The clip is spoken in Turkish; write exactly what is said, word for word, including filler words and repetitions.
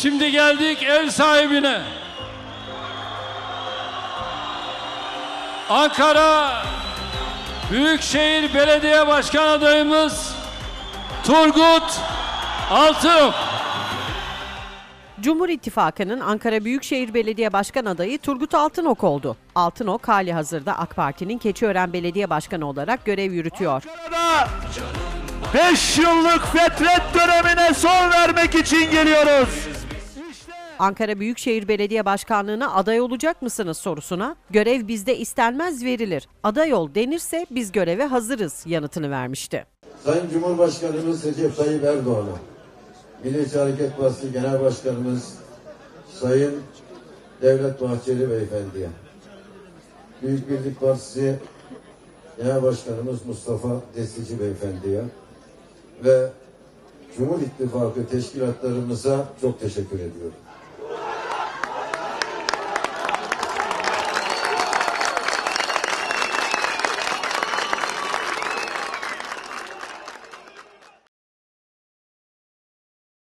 Şimdi geldik ev sahibine. Ankara Büyükşehir Belediye Başkan adayımız Turgut Altınok. Cumhur İttifakı'nın Ankara Büyükşehir Belediye Başkan adayı Turgut Altınok oldu. Altınok hali hazırda AK Parti'nin Keçiören Belediye Başkanı olarak görev yürütüyor. Ankara'da beş yıllık fetret dönemine son vermek için geliyoruz. Ankara Büyükşehir Belediye Başkanlığı'na aday olacak mısınız sorusuna görev bizde istenmez verilir. Aday ol denirse biz göreve hazırız yanıtını vermişti. Sayın Cumhurbaşkanımız Recep Tayyip Erdoğan'a, Milliyetçi Hareket Partisi Genel Başkanımız Sayın Devlet Bahçeli Beyefendi'ye, Büyük Birlik Partisi Genel Başkanımız Mustafa Destici Beyefendi'ye ve Cumhur İttifakı teşkilatlarımıza çok teşekkür ediyorum.